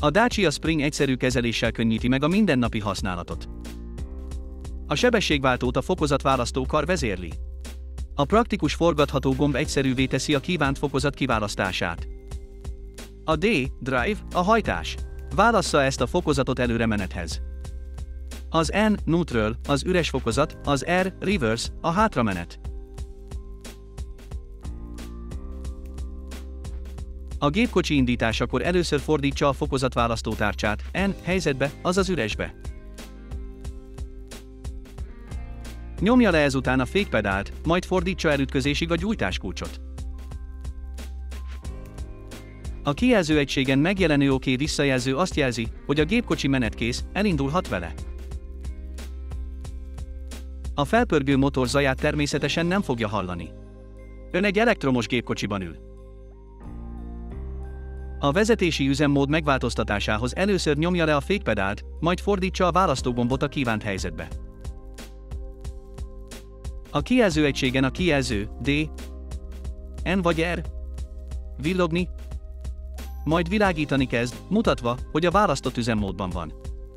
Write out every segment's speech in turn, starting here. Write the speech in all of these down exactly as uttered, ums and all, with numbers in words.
A Dacia Spring egyszerű kezeléssel könnyíti meg a mindennapi használatot. A sebességváltót a fokozatválasztó kar vezérli. A praktikus forgatható gomb egyszerűvé teszi a kívánt fokozat kiválasztását. A D, Drive, a hajtás. Válassza ezt a fokozatot előremenethez. Az N, Neutral, az üres fokozat, az R, Reverse, a hátramenet. A gépkocsi indításakor először fordítsa a fokozatválasztó tárcsát N helyzetbe, azaz üresbe. Nyomja le ezután a fékpedált, majd fordítsa elütközésig a gyújtáskulcsot. A kijelzőegységen megjelenő OK visszajelző azt jelzi, hogy a gépkocsi menetkész, elindulhat vele. A felpörgő motor zaját természetesen nem fogja hallani. Ön egy elektromos gépkocsiban ül. A vezetési üzemmód megváltoztatásához először nyomja le a fékpedált, majd fordítsa a választógombot a kívánt helyzetbe. A kijelzőegységen a kijelző D, N vagy R villogni, majd világítani kezd, mutatva, hogy a választott üzemmódban van.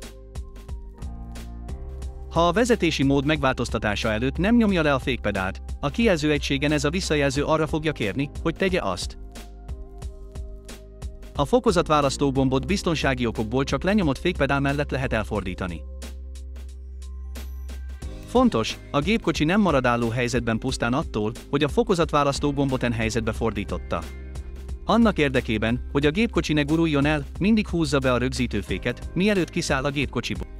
Ha a vezetési mód megváltoztatása előtt nem nyomja le a fékpedált, a kijelzőegységen ez a visszajelző arra fogja kérni, hogy tegye azt. A fokozatválasztó gombot biztonsági okokból csak lenyomott fékpedál mellett lehet elfordítani. Fontos, a gépkocsi nem marad álló helyzetben pusztán attól, hogy a fokozatválasztó gombot en helyzetbe fordította. Annak érdekében, hogy a gépkocsi ne guruljon el, mindig húzza be a rögzítőféket, mielőtt kiszáll a gépkocsiból.